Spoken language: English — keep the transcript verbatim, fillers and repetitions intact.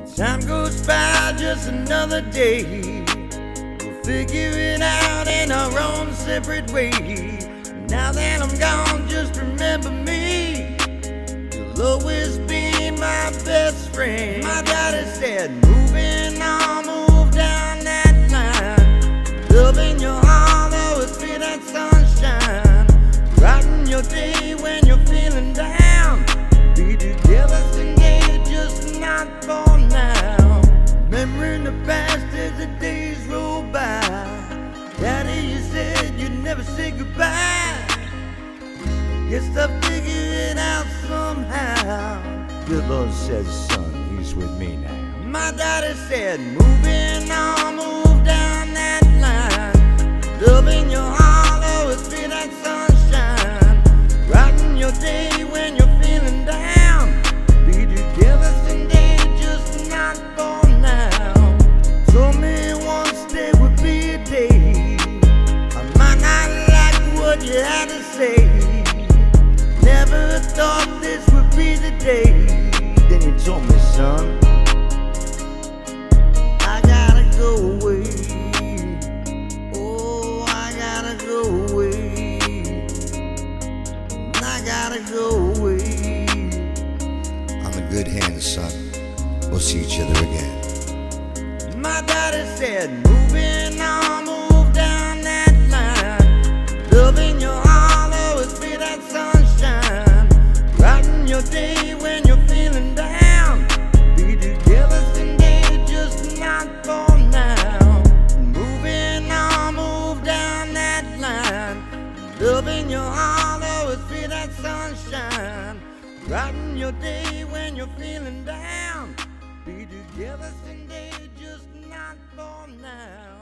Time goes by, just another day. We'll figure it out in our own separate way. Now that I'm gone, just remember me. You'll always be my best friend. My daddy said, moving on, move down that line. Loving your heart, always be that sunshine. Brighten your day when you're feeling down. Be together someday, just not for now. Remembering the past as the days roll by. Daddy, you said you'd never say goodbye. Guess I'll figure it out somehow. Good Lord says, son, he's with me now. My daddy said, moving on, move down that line. Loving your heart, always be that sunshine. Brighten your day when you're feeling down. Be together someday, just not for now. Told me once there would be a day I might not like what you had to say. Never thought this would be the day. Then he told me, son, I gotta go away. Oh, I gotta go away. I gotta go away. I'm in good hands, son. We'll see each other again. My daddy said, moving on, move down that line. Loving your heart, always be that sunshine. Brighten your day when you're feeling down. Be together someday, just not for now. Moving on, move down that line. Loving your heart, always be that sunshine. Brighten your day when you're feeling down. Be together someday, just not for now.